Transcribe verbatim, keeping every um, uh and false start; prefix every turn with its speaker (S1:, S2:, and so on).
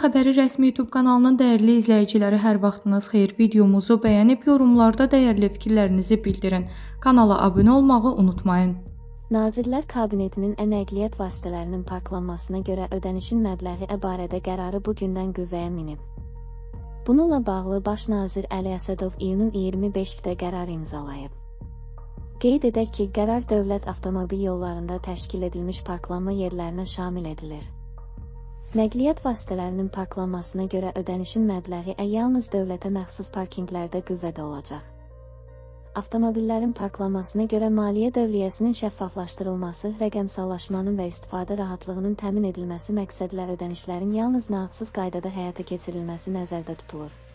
S1: Xəbəri rəsmi YouTube kanalının dəyərli izləyiciləri, hər vaxtınız xeyir. Videomuzu bəyənib yorumlarda dəyərli fikirlərinizi bildirin. Kanala abunə olmağı unutmayın.
S2: Nazirlər Kabinetinin nəqliyyat vasitələrinin parklanmasına görə ödənişin məbləği barədə qərarı bu gündən qüvvəyə minib. Bununla bağlı Baş nazir Əli Əsədov iyunun iyirmi beşində qərar imzalayıb. Qeyd edək ki, qərar dövlət avtomobil yollarında təşkil edilmiş parklanma yerlərinə şamil edilir. Nəqliyyat vasitələrinin parklanmasına görə ödənişin məbləği yalnız dövlətə məxsus parkinqlərdə qüvvədə olacaq. Avtomobillərin parklanmasına görə maliyyə dövriyyəsinin şəffaflaşdırılması, rəqəmsallaşmanın və istifadə rahatlığının təmin edilməsi məqsədlə ödənişlərin yalnız nağdsız qaydada həyata keçirilməsi nəzərdə tutulur.